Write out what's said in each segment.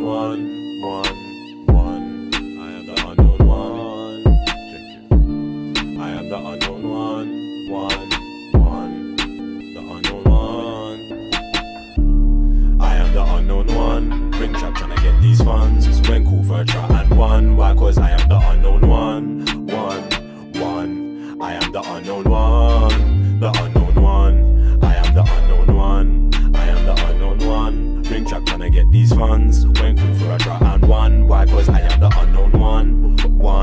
unknown one. I am the unknown one. Check it. I am the unknown one. The unknown one. I am the unknown one. Ring trap tryna get these funds. Went cool for a trap and won. Why? Cause I am the unknown one. I am the unknown one. The unknown one. I am the unknown one. I am the unknown one. Ring trap tryna get these funds. Went cool for a trap and won. Why? Cause I am the unknown one.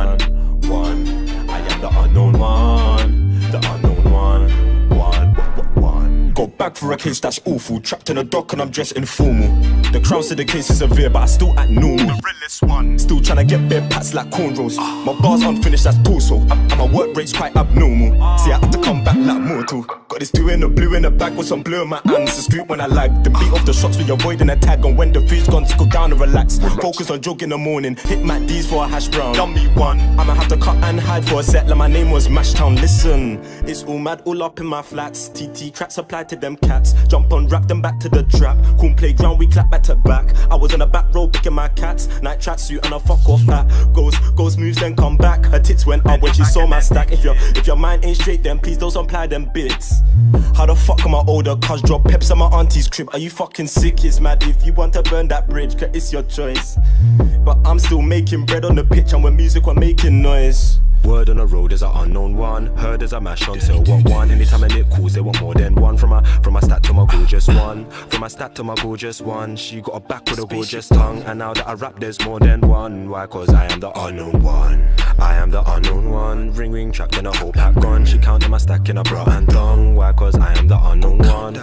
I am the unknown one. The unknown one. Go back for a case that's awful. Trapped in a dock and I'm dressed informal. The crown said the case is severe, but I still act normal. The realest one. Still tryna get bare pats like cornrows. My bars unfinished, that's torso. And my work rate's quite abnormal. See, I have to come back like mortal. Got this two in the blue in the bag with some blue in my hands. The scoop when I lag. The beat off the shots we avoiding a tag. And when the food's gone, to go down and relax. Focus on jog in the morning. Hit Mac D's for a hash brown. Done me one. I'ma have to cut and hide for a set. Like my name was Mashtown. Listen, it's all mad, all up in my flats. TT cracks applied to them cats. Jump on, wrap them back to the trap. Cool playground, we clap back to back. I was on the back row picking my cats. Night tracksuit and a fuck off hat. Goes moves then come back. Her tits went up when she saw my stack. If your mind ain't straight then please don't supply them bits. How the fuck am I older? Cuz drop peps at my auntie's crib. Are you fucking sick? It's mad if you want to burn that bridge, cause it's your choice. But I'm still making bread on the pitch, and with music we're making noise. Word on the road is an unknown one. Heard there's a mash on sale, what one? Anytime a nip calls, they want more than one. From my stat to my gorgeous one. From my stat to my gorgeous one. She got a back with a gorgeous tongue. And now that I rap, there's more than one. Why? Cause I am the unknown one. I am the unknown one. Ring trapped in a whole pack gun. She counted my stack in a bra and thong. Why? Cause I am the unknown one.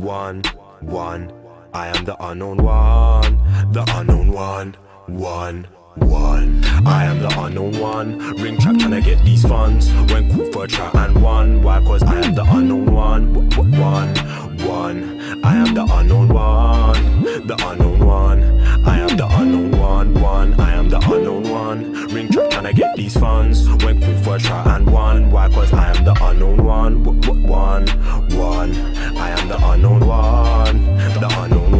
I am the unknown one. The unknown one. I am the unknown one. Ring trap tryna get these funds. Went cool for a trap and won. Why? Cause I am the unknown one. I am the unknown one. The unknown one. I am the unknown one. I am the unknown one. Ring trap tryna get these funds. Went cool for a trap and won. Why? Cause I am the unknown one. I am the unknown one. The unknown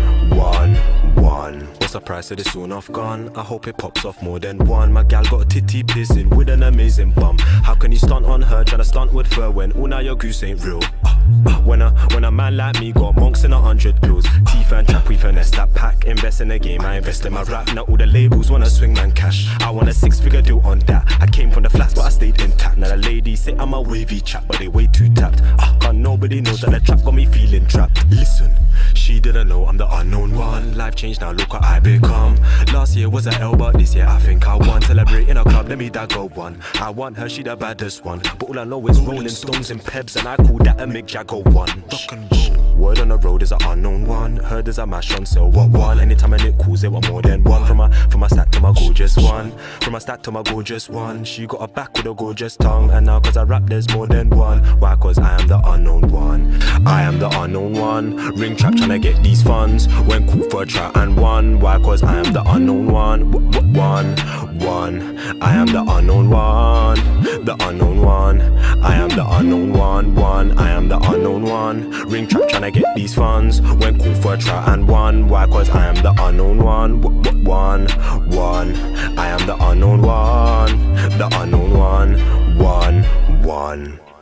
one. What's the price of this soon off gone? I hope it pops off more than one. My gal got a titty pissing with an amazing bum. How can you stunt on her, tryna stunt with fur when all now your goose ain't real? When a man like me got monks in 100 pills. Teeth and trap, we finesse that pack. Invest in the game, I invest in my rap. Now all the labels wanna swing man cash. I want a 6-figure deal on that. I came from the flats but I stayed intact. Now the ladies say I'm a wavy chap, but they way too tapped. Cause nobody knows that the trap got me feeling trapped. Listen, she didn't know I'm the unknown one. Life changed now, look what I become. Last year was a L, but this year I think I won. Celebrate in a club, let me that go one. I want her, she the baddest one. But all I know is Rolling Stones and Pebs, and I call that a Mick Jagger one. Rock and roll. Word on the road is an unknown one. Heard there's a mash on sale, what one? Anytime a nip calls, they want more than one. From my stat to my gorgeous one. From my stat to my gorgeous one. She got a back with a gorgeous tongue. And now cause I rap there's more than one. Why? Cause I am the unknown one. I am the unknown one. Ring trap tryna get these funds. Went cool for a trap and won. Why? Cause I am the unknown one. I am the unknown one. The unknown one. I am the unknown one. I am the unknown one. Ring trap tryna get these funds. Went cool for a trap and won. Why? Cause I am the unknown one. I am the unknown one. The unknown one.